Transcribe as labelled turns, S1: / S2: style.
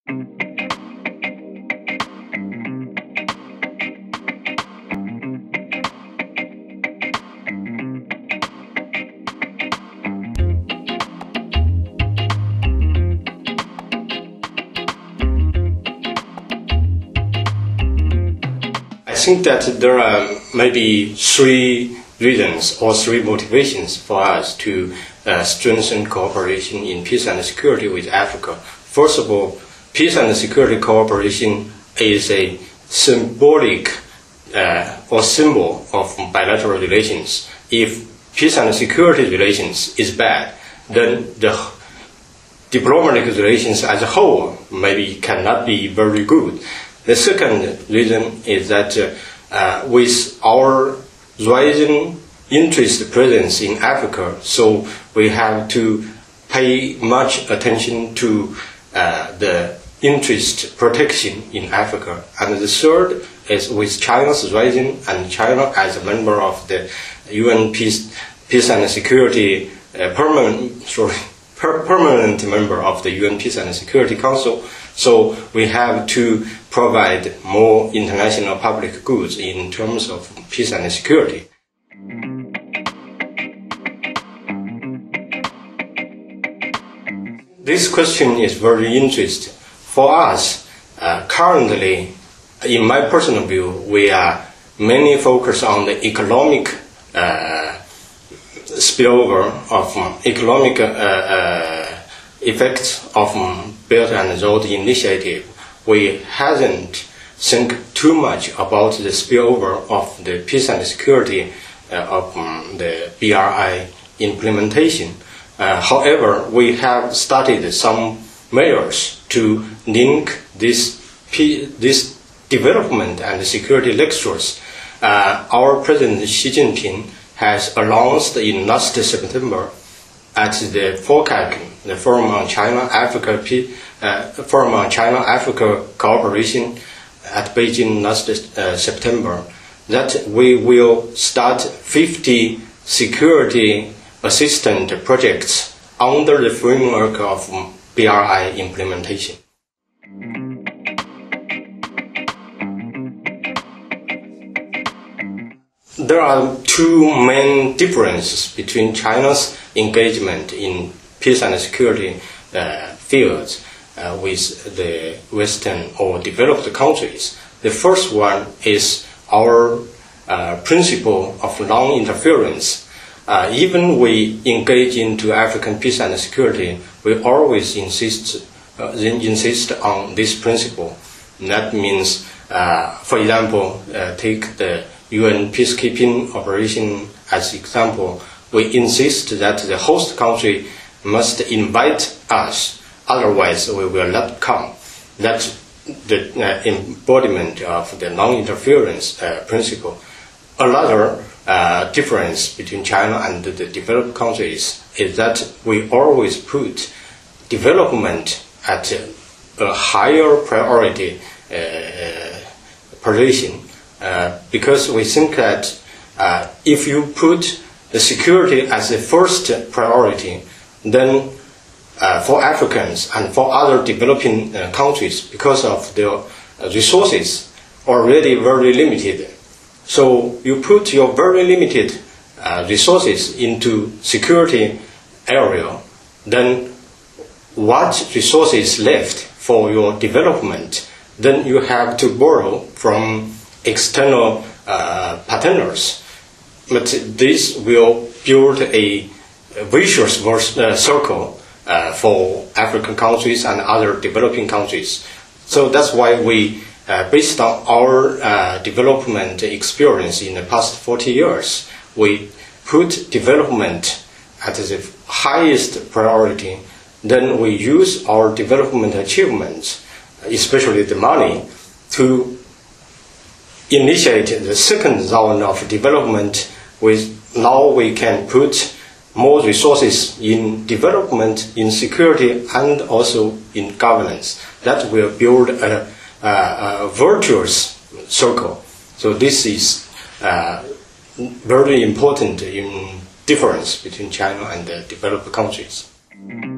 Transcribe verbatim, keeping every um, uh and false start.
S1: I think that there are maybe three reasons or three motivations for us to uh, strengthen cooperation in peace and security with Africa. First of all, peace and security cooperation is a symbolic uh, or symbol of bilateral relations. If peace and security relations is bad, then the diplomatic relations as a whole maybe cannot be very good. The second reason is that uh, uh, with our rising interest presence in Africa, so we have to pay much attention to uh, the interest protection in Africa. And the third is with China's rising, and China as a member of the U N Peace, Peace and Security uh, permanent, sorry, per permanent member of the U N Peace and Security Council. So we have to provide more international public goods in terms of peace and security. This question is very interesting. For us, uh, currently, in my personal view, we are mainly focused on the economic uh, spillover of um, economic uh, uh, effects of um, Belt and Road Initiative. We haven't think too much about the spillover of the peace and security uh, of um, the B R I implementation. Uh, however, we have started some measures to link this, this development and security lectures. Uh, our President Xi Jinping has announced in last September at the FOCAC, the Forum on China-Africa uh, Forum on China-Africa Cooperation at Beijing last uh, September, that we will start fifty security assistance projects under the framework of B R I implementation. There are two main differences between China's engagement in peace and security uh, fields uh, with the Western or developed countries. The first one is our uh, principle of non-interference. Uh, even we engage into African peace and security, we always insist, uh, insist on this principle. And that means, uh, for example, uh, take the U N peacekeeping operation as example. We insist that the host country must invite us, otherwise we will not come. That's the uh, embodiment of the non-interference uh, principle. Another uh, difference between China and the developed countries is that we always put development at a higher priority uh, position. Uh, because we think that uh, if you put the security as the first priority, then uh, for Africans and for other developing uh, countries, because of their resources already very limited, so you put your very limited uh, resources into security area, then what resources left for your development, then you have to borrow from external uh, partners. But this will build a vicious uh, circle uh, for African countries and other developing countries. So that's why we, uh, based on our uh, development experience in the past forty years, we put development at the highest priority. Then we use our development achievements, especially the money, to initiate the second round of development. With now we can put more resources in development, in security, and also in governance. That will build a, a, a virtuous circle. So this is uh, very important in difference between China and the developed countries.